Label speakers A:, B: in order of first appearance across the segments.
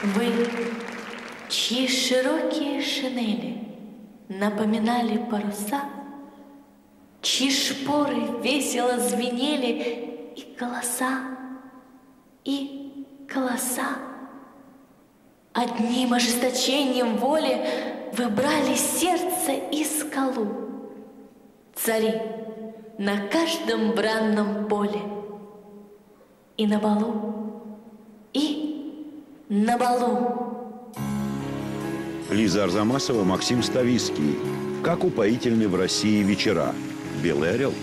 A: Вы, чьи широкие шинели напоминали паруса, чьи шпоры весело звенели, и голоса, одним ожесточением воли вы брали сердце и скалу. Цари на каждом бранном поле, и на балу, и на балу.
B: Лиза Арзамасова, Максим Ставицкий. Как упоительны в России вечера. «Белый орел».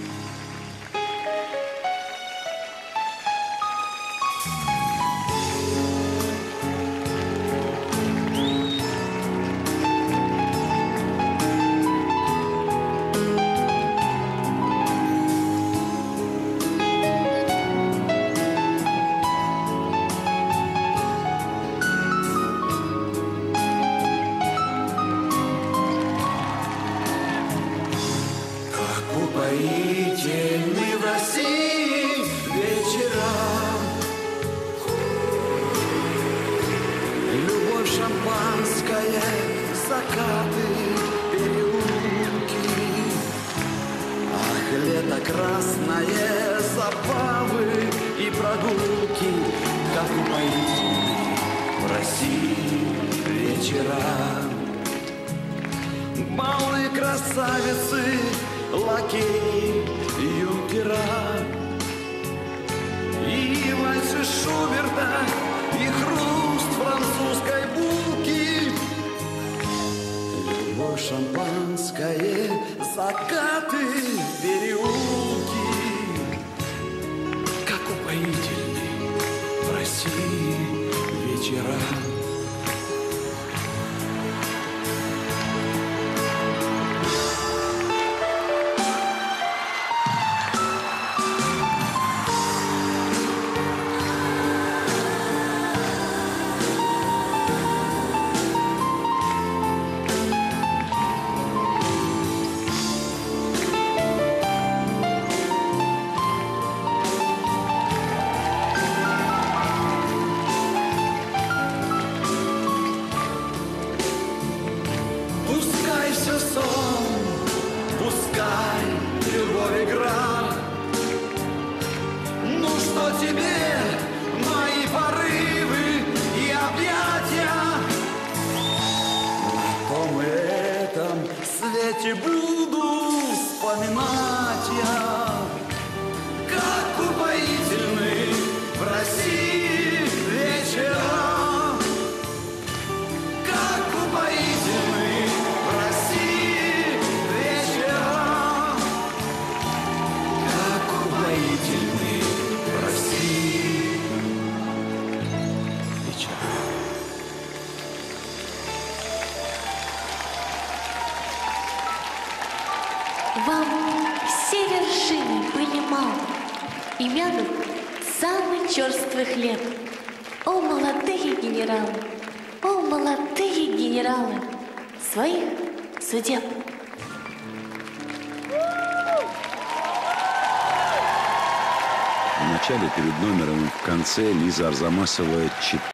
C: Упоительны в России вечера, любовь шампанское, закаты, переулки. Ах, лето красное, забавы и прогулки. Как упоительны в России вечера. Балы красавицы, лакеи, юнкера, и вальсы Шуберта, и хруст французской булки. Любовь шампанское, закаты, переулки. Как упоительны в России вечера. Пускай все сон, пускай любовь игра. Ну что тебе мои порывы и объятия? На том и этом свете буду вспоминать я. Как упоительны в России вечера. Как упоительны в России вечера. Как упоительны в России вечера.
A: Вам все вершины были мало, и мягок самый черствый хлеб. О, молодые генералы, о, молодые генералы своих судеб.
B: В начале, перед номером, в конце Лиза Арзамасова читает.